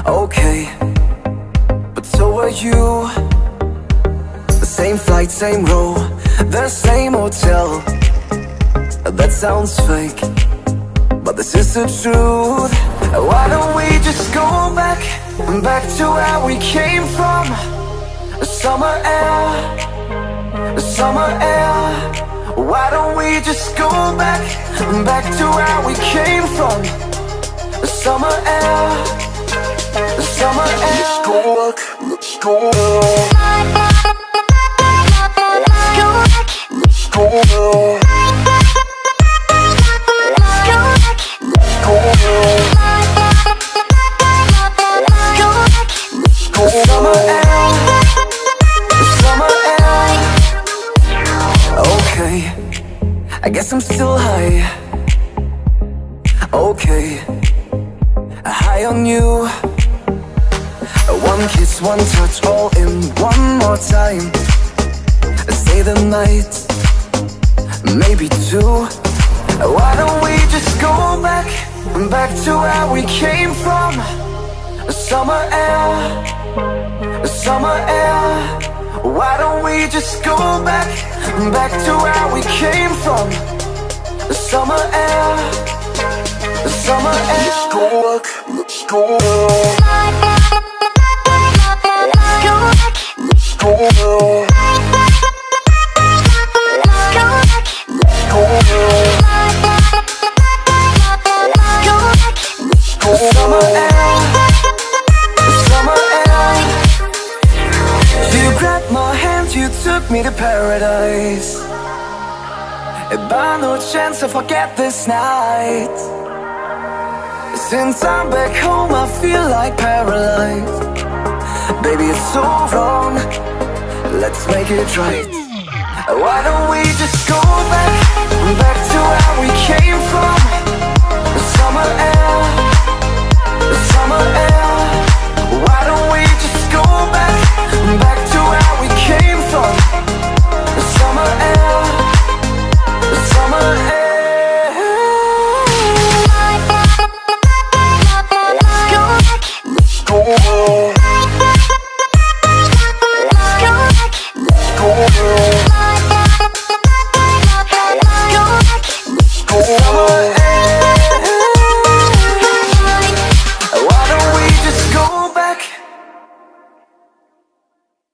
Okay, but so are you. The same flight, same row, the same hotel. That sounds fake, but this is the truth. Why don't we just go back to where we came from? Summer air, summer air. Why don't we just go back to where we came from? Summer air, summer air. Let's go back, let's go back. Let's go back. Summer air, summer air. Okay, I guess I'm still high. Okay, high on you. One kiss, one touch, all in one more time. Stay the night, maybe two. Why don't we just go back to where we came from? Summer air, summer air. Why don't we just go back to where we came from? Summer air, summer air. Let's go back, let's go back. Let's go back. Let's go back. Summer air, summer air. You grabbed my hand, you took me to paradise. By no chance I forget this night. Since I'm back home I feel like paralyzed. Baby, it's so wrong, let's make it right. Why don't we just go back to where we came from? Summer air, summer air. Why don't we just go back to where we came from? Summer air, summer air. Let's go back.